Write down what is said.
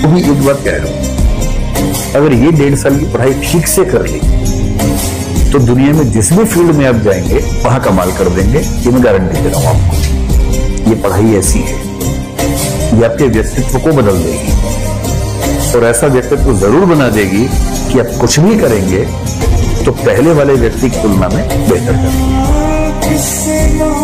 तो भी एक बात कह रहा हूं, अगर ये 1.5 साल की पढ़ाई ठीक से कर ली तो दुनिया में जिस भी फील्ड में आप जाएंगे वहां कमाल कर देंगे। ये मैं गारंटी दे रहा हूं आपको। ये पढ़ाई ऐसी है, ये आपके व्यक्तित्व को बदल देगी और ऐसा व्यक्तित्व जरूर बना देगी कि आप कुछ भी करेंगे तो पहले वाले व्यक्ति की तुलना में बेहतर करेंगे।